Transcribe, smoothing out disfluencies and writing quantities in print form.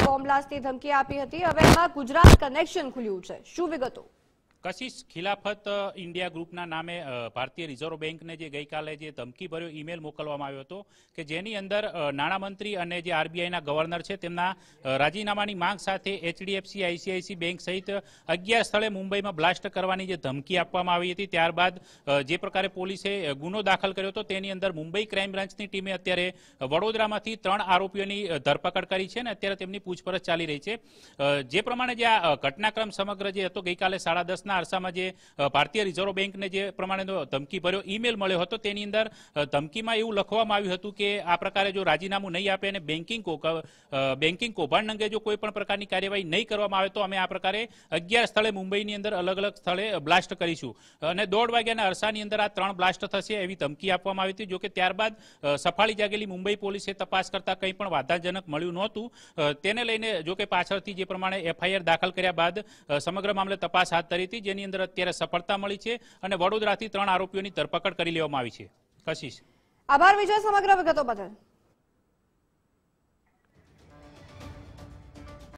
Bomb બ્લાસ્ટની ધમકી આપી હતી. હવે એમાં ગુજરાત કનેક્શન ખુલ્યું છે. શું વિગતો? કશિશ, ખિલાફત ઇન્ડિયા ગ્રુપના નામે ભારતીય રિઝર્વ બેંકને જે ગઈકાલે જે ધમકી ભર્યો ઈમેલ મોકલવામાં આવ્યો હતો કે જેની અંદર નાણામંત્રી અને જે આરબીઆઈના ગવર્નર છે તેમના રાજીનામાની માંગ સાથે એચડીએફસી, આઈસીઆઈસી બેંક સહિત 11 સ્થળે મુંબઈમાં બ્લાસ્ટ કરવાની જે ધમકી આપવામાં આવી હતી, ત્યારબાદ જે પ્રકારે પોલીસે ગુનો દાખલ કર્યો હતો તેની અંદર મુંબઈ ક્રાઇમ બ્રાન્ચની ટીમે અત્યારે વડોદરામાંથી 3 આરોપીઓની ધરપકડ કરી છે અને અત્યારે તેમની પૂછપરછ ચાલી રહી છે. જે પ્રમાણે જે આ ઘટનાક્રમ સમગ્ર જે હતો ગઈકાલે 10:30 અરસામાં જે ભારતીય રિઝર્વ બેંકને જે પ્રમાણેનો ધમકી ભર્યો ઈમેલ મળ્યો હતો તેની અંદર ધમકીમાં એવું લખવામાં આવ્યું હતું કે આ પ્રકારે જો રાજીનામું નહીં આપે અને બેન્કિંગ કૌભાંડ અંગે જો કોઈ પણ પ્રકારની કાર્યવાહી નહીં કરવામાં આવે તો અમે આ પ્રકારે 11 સ્થળે મુંબઈની અંદર અલગ અલગ સ્થળે બ્લાસ્ટ કરીશું અને 1:30 વાગ્યાના અરસાની અંદર આ 3 બ્લાસ્ટ થશે એવી ધમકી આપવામાં આવી હતી. જોકે ત્યારબાદ સફાળી જાગેલી મુંબઈ પોલીસે તપાસ કરતા કંઈ પણ વાધાજનક મળ્યું નહોતું. તેને લઈને જોકે પાછળથી જે પ્રમાણે એફઆઈઆર દાખલ કર્યા બાદ સમગ્ર મામલે તપાસ હાથ ધરી હતી, જેની અંદર અત્યારે સફળતા મળી છે અને વડોદરાથી 3 આરોપીઓની ધરપકડ કરી લેવામાં આવી છે. કશિશ, આભાર વિજય સમગ્ર વિગતો બદલ.